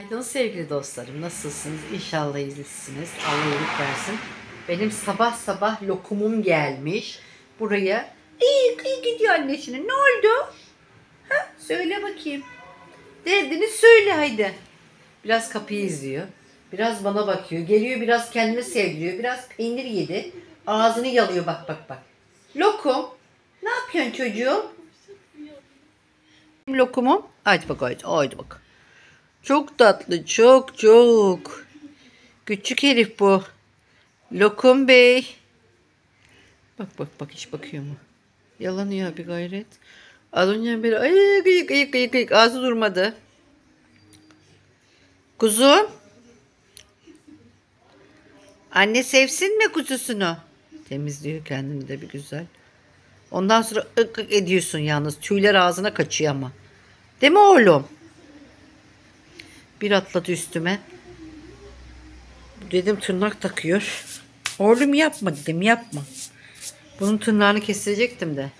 Günaydın sevgili dostlarım. Nasılsınız? İnşallah iyisiniz. Allah iyilik versin. Benim sabah sabah lokumum gelmiş. Buraya. İyi gidiyor annesine. Ne oldu? Ha? Söyle bakayım. Derdini söyle haydi. Biraz kapıyı izliyor. Biraz bana bakıyor. Geliyor biraz kendini sevdiriyor. Biraz peynir yedi. Ağzını yalıyor bak bak bak. Lokum. Ne yapıyorsun çocuğum? Lokumum. Haydi bak haydi bak. Çok tatlı, çok çok. Küçük herif bu. Lokum Bey. Bak hiç bakıyor mu? Yalanıyor bir gayret. Az önce beri ay gıyık ağzı durmadı. Kuzum. Anne sevsin mi kuzusunu? Temizliyor kendini de bir güzel. Ondan sonra ık ediyorsun yalnız. Tüyler ağzına kaçıyor ama. Değil mi oğlum? Bir atladı üstüme. Dedim tırnak takıyor. Oğlum yapma dedim yapma. Bunun tırnağını kesilecektim de.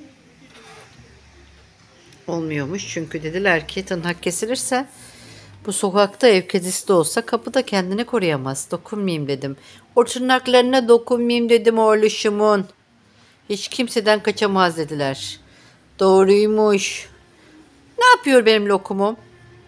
Olmuyormuş çünkü dediler ki tırnak kesilirse bu sokakta ev kedisi de olsa kapıda kendini koruyamaz. Dokunmayayım dedim. O tırnaklarına dokunmayayım dedim oğluşumun. Hiç kimseden kaçamaz dediler. Doğruymuş. Ne yapıyor benim lokumum?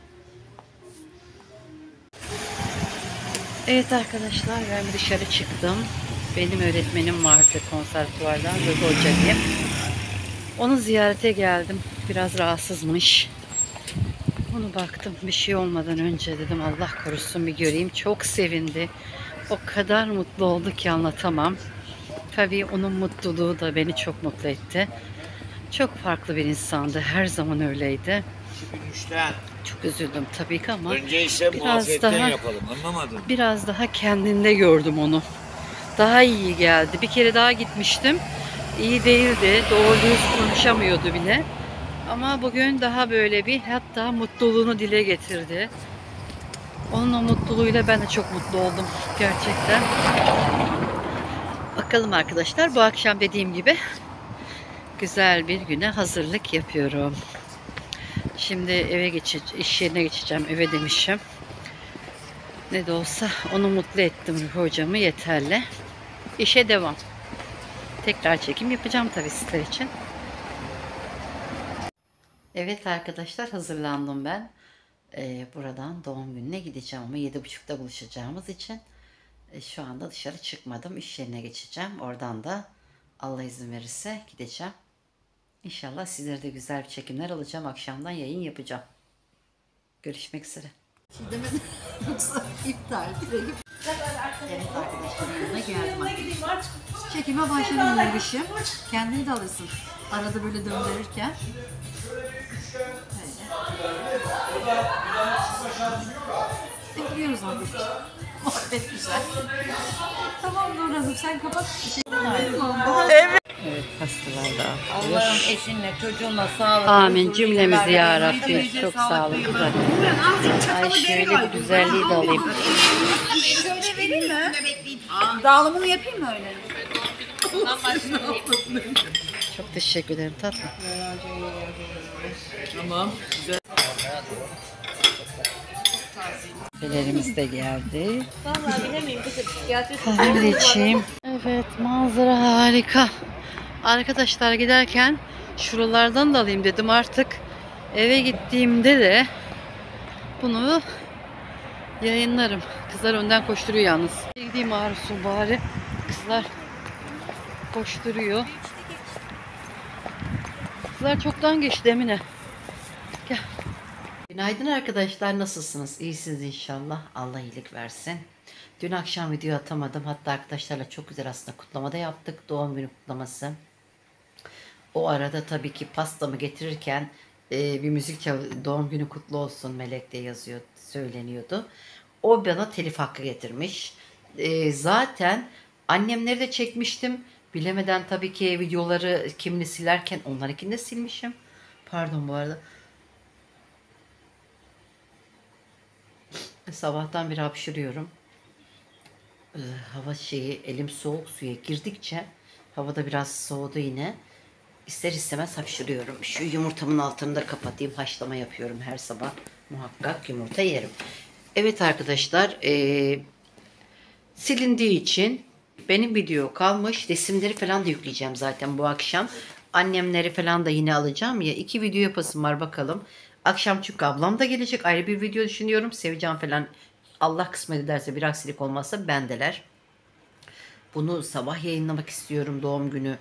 Evet arkadaşlar ben dışarı çıktım. Benim öğretmenim vardı konservatuvardan Duygu Hoca diye. Onu ziyarete geldim. Biraz rahatsızmış. Onu baktım bir şey olmadan önce dedim Allah korusun bir göreyim. Çok sevindi. O kadar mutlu oldu ki anlatamam. Tabii onun mutluluğu da beni çok mutlu etti. Çok farklı bir insandı. Her zaman öyleydi. Çok üzüldüm tabii ki ama önce ise muhafiyetten yapalım. Anlamadım. Biraz daha kendinde gördüm onu. Daha iyi geldi. Bir kere daha gitmiştim. İyi değildi. Doğru düz konuşamıyordu bile. Ama bugün daha böyle bir hatta mutluluğunu dile getirdi. Onun o mutluluğuyla ben de çok mutlu oldum. Gerçekten. Bakalım arkadaşlar bu akşam dediğim gibi güzel bir güne hazırlık yapıyorum. Şimdi iş yerine geçeceğim. Eve demişim. Ne de olsa onu mutlu ettim hocamı yeterli. İşe devam. Tekrar çekim yapacağım tabii sizler için. Evet arkadaşlar hazırlandım ben. Buradan doğum gününe gideceğim ama 7.30'da buluşacağımız için şu anda dışarı çıkmadım. İş yerine geçeceğim. Oradan da Allah izin verirse gideceğim. İnşallah sizlere de güzel bir çekimler alacağım. Akşamdan yayın yapacağım. Görüşmek üzere. Yoksa iptal edelim. Evet arkadaşlar yanına geldim. Çekime başladım Nurgüş'üm. Kendini de alırsın. Arada böyle döndürürken. Bekliyoruz arkadaşlar. Muhabbet güzel. Tamam Nurhan'ım sen kapat. Evet. Evet hastalar da. Allah'ım eşinle, çocuğunla sağlık. Amin cümlemizi ya Rabbi. Çok sağ olun kızlar. Ay şöyle bir güzelliği de alayım. Şöyle vereyim mi? Dağılımını yapayım mı öyle? Çok teşekkür ederim tatlım. Tamam. Belerimiz de geldi. Vallahi bilemeyim kızım. Kahve de içeyim. Evet manzara harika. Arkadaşlar giderken şuralardan da alayım dedim artık. Eve gittiğimde de bunu yayınlarım. Kızlar önden koşturuyor yalnız. Gideyim Arzu bari. Kızlar koşturuyor. Kızlar çoktan geçti Emine. Gel. Günaydın arkadaşlar. Nasılsınız? İyisiniz inşallah. Allah iyilik versin. Dün akşam video atamadım. Hatta arkadaşlarla çok güzel aslında kutlamada yaptık. Doğum günü kutlaması. O arada tabii ki pastamı getirirken bir müzik doğum günü kutlu olsun Melek de yazıyor, söyleniyordu. O bana telif hakkı getirmiş. Zaten annemleri de çekmiştim. Bilemeden tabii ki videoları kimini silerken onlarınkini de silmişim. Pardon bu arada. Sabahtan beri hapşırıyorum. Hava elim soğuk suya girdikçe havada biraz soğudu yine. İster istemez hapşırıyorum. Şu yumurtamın altını da kapatayım. Haşlama yapıyorum her sabah. Muhakkak yumurta yerim. Evet arkadaşlar, silindiği için benim video kalmış. Resimleri falan da yükleyeceğim zaten bu akşam. Annemleri falan da yine alacağım ya. 2 video yapasım var bakalım. Akşam çünkü ablam da gelecek. Ayrı bir video düşünüyorum. Seveceğim falan. Allah kısmet ederse, bir aksilik olmazsa bendeler. Bunu sabah yayınlamak istiyorum, doğum günü.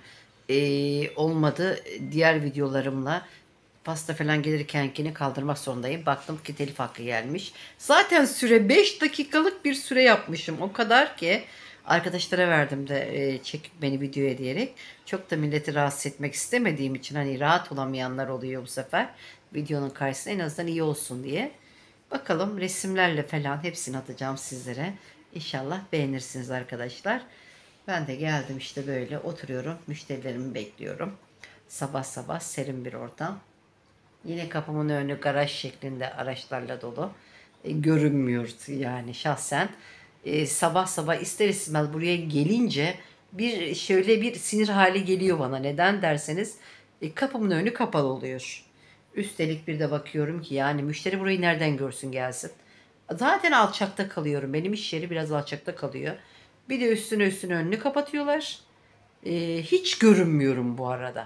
Olmadı. Diğer videolarımla pasta falan gelirkenkini kaldırmak zorundayım. Baktım ki telif hakkı gelmiş. Zaten süre 5 dakikalık bir süre yapmışım. O kadar ki arkadaşlara verdim de çekip beni videoya diyerek. Çok da milleti rahatsız etmek istemediğim için, hani rahat olamayanlar oluyor bu sefer. Videonun karşısında en azından iyi olsun diye. Bakalım, resimlerle falan hepsini atacağım sizlere. İnşallah beğenirsiniz arkadaşlar. Ben de geldim işte, böyle oturuyorum. Müşterilerimi bekliyorum. Sabah sabah serin bir ortam. Yine kapımın önü garaj şeklinde araçlarla dolu. Görünmüyor yani şahsen. Sabah sabah ister istemez buraya gelince bir şöyle bir sinir hali geliyor bana. Neden derseniz kapımın önü kapalı oluyor. Üstelik bir de bakıyorum ki yani müşteri burayı nereden görsün gelsin. Zaten alçakta kalıyorum. Benim iş yeri biraz alçakta kalıyor. Bir de üstüne önünü kapatıyorlar. Hiç görünmüyorum bu arada.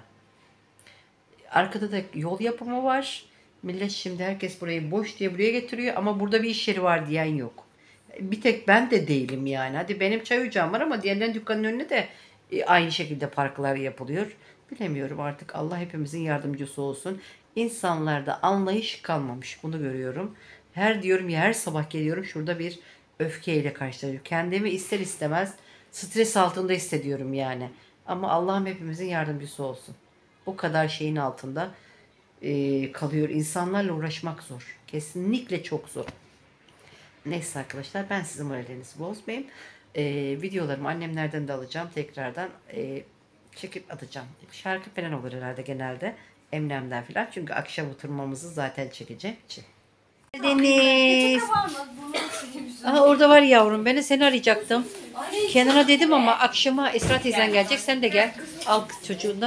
Arkada da yol yapımı var. Millet şimdi, herkes burayı boş diye buraya getiriyor ama burada bir iş yeri var diyen yok. Bir tek ben de değilim yani. Hadi benim çay ocağım var ama diğerlerin dükkanın önüne de aynı şekilde parklar yapılıyor. Bilemiyorum artık, Allah hepimizin yardımcısı olsun. İnsanlarda anlayış kalmamış, bunu görüyorum. Diyorum ya, her sabah geliyorum şurada bir öfkeyle karşılaşıyorum. Kendimi ister istemez stres altında hissediyorum yani. Ama Allah'ım hepimizin yardımcısı olsun. Bu kadar şeyin altında kalıyor. İnsanlarla uğraşmak zor. Kesinlikle çok zor. Neyse arkadaşlar, ben sizin moralinizi bozmayayım. Videolarımı annemlerden de alacağım. Tekrardan çekip atacağım. Şarkı falan olur herhalde genelde. Emnemden falan. Çünkü akşam oturmamızı zaten çekeceğim için. Deniz. Aha, orada var yavrum. Ben de seni arayacaktım. Kenara dedim ama akşama Esra teyzen gelecek. Sen de gel. Al çocuğunu da.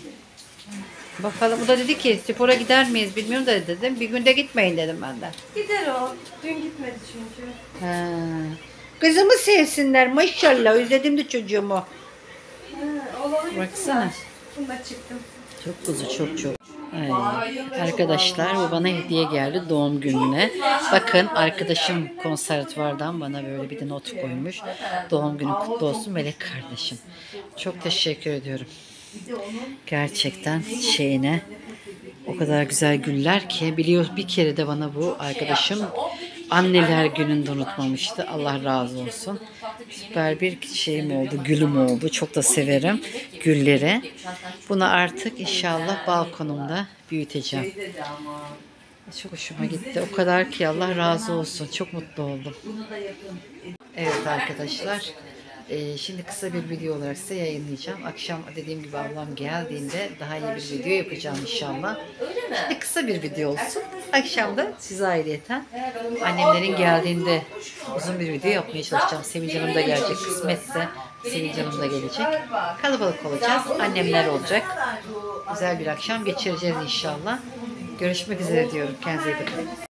Bakalım. O da dedi ki spora gider miyiz bilmiyorum da dedim. Bir günde gitmeyin dedim ben de. Gider o. Dün gitmedi çünkü. Ha. Kızımı sevsinler maşallah. Özledim de çocuğumu. Olabilir. Baksana. Bunda çıktım. Çok kuzu, çok. Ay. Arkadaşlar, bu bana hediye geldi doğum gününe. Bakın, arkadaşım konservatuvardan bana böyle bir de not koymuş. Doğum günün kutlu olsun Melek kardeşim. Çok teşekkür ediyorum. Gerçekten şeyine o kadar güzel güller ki, biliyor, bir kere de bana bu arkadaşım anneler gününde unutmamıştı. Allah razı olsun. Süper bir şeyim oldu, gülüm oldu. Çok da severim gülleri. Bunu artık inşallah balkonumda büyüteceğim. Çok hoşuma gitti. O kadar ki, Allah razı olsun. Çok mutlu oldum. Evet arkadaşlar. Şimdi kısa bir video olarak size yayınlayacağım. Akşam dediğim gibi ablam geldiğinde daha iyi bir video yapacağım inşallah. Şimdi kısa bir video olsun. Akşam da size ayrıyeten annemlerin geldiğinde uzun bir video yapmaya çalışacağım. Sevinç Hanım da gelecek. Kısmetse Sevinç Hanım da gelecek. Kalabalık olacağız. Annemler olacak. Güzel bir akşam geçireceğiz inşallah. Görüşmek üzere diyorum. Kendinize iyi bakın.